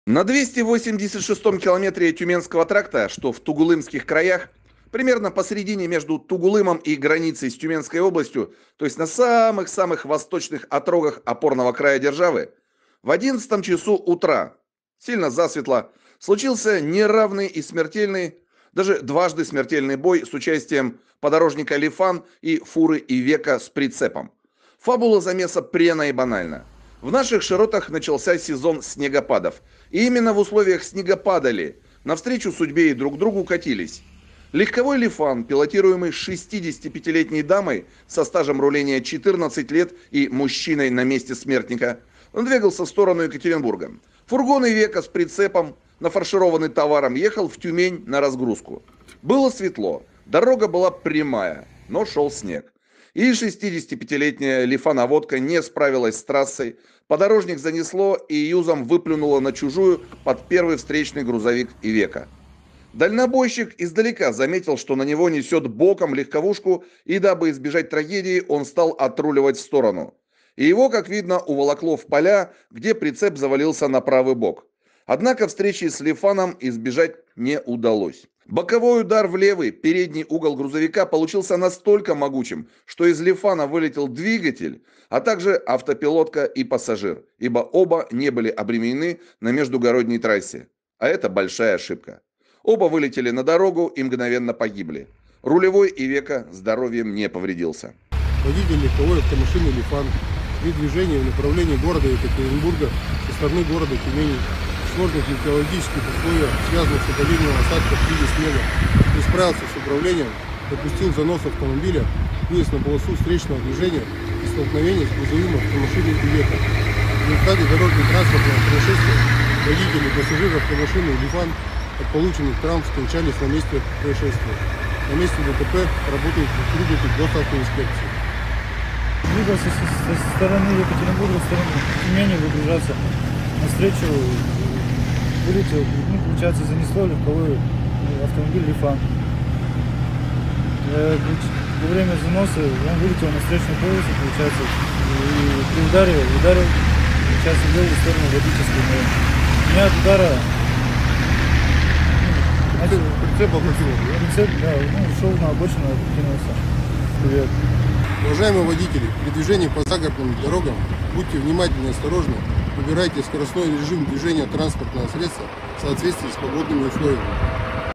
На 286-м километре Тюменского тракта, что в Тугулымских краях, примерно посередине между Тугулымом и границей с Тюменской областью, то есть на самых-самых восточных отрогах опорного края державы, в 11 часу утра, сильно засветло, случился неравный и смертельный, даже дважды смертельный бой с участием подорожника Лифан и фуры Ивека с прицепом. Фабула замеса пряна и банальна. В наших широтах начался сезон снегопадов. И именно в условиях снегопада ли навстречу судьбе и друг другу катились легковой Лифан, пилотируемый 65-летней дамой со стажем руления 14 лет и мужчиной на месте смертника, он двигался в сторону Екатеринбурга. Фургон Ивека с прицепом, нафаршированный товаром, ехал в Тюмень на разгрузку. Было светло, дорога была прямая, но шел снег. И 65-летняя лифановодка не справилась с трассой, подорожник занесло и юзом выплюнуло на чужую под первый встречный грузовик Ивека. Дальнобойщик издалека заметил, что на него несет боком легковушку, и дабы избежать трагедии, он стал отруливать в сторону. И его, как видно, уволокло в поля, где прицеп завалился на правый бок. Однако встречи с Лифаном избежать не удалось. Боковой удар в левый, передний угол грузовика получился настолько могучим, что из Лифана вылетел двигатель, а также автопилотка и пассажир, ибо оба не были обременены на междугородней трассе. А это большая ошибка. Оба вылетели на дорогу и мгновенно погибли. Рулевой Ивека здоровьем не повредился. Водитель легковой автомашины Лифан при движении в направлении города Екатеринбурга со стороны города Тюмени в сложных метеорологических условиях, связанных с падением осадков в виде снега, не справился с управлением, допустил занос автомобиля, выезд на полосу встречного движения и столкновение с грузовым автомашиной Ивека. В результате дорожно-транспортного происшествия водитель и пассажир автомашины Лифан от полученных травм скончались на месте происшествия. На месте ДТП работают сотрудники госавтоинспекции. Либо со стороны Екатеринбурга, в сторону Тюмени выгружаться. Навстречу вылетел, получается, занесло легковой автомобиль Лифан. Во время заноса он вылетел на встречную полосу, получается, и при ударе ударил, получается, в левую сторону водительской. Меня от удара Прицеп опрокинул, да? Прицеп, да, ушел на обочину, откинулся вперед. Уважаемые водители, при движении по загородным дорогам будьте внимательны и осторожны, выбирайте скоростной режим движения транспортного средства в соответствии с погодными условиями.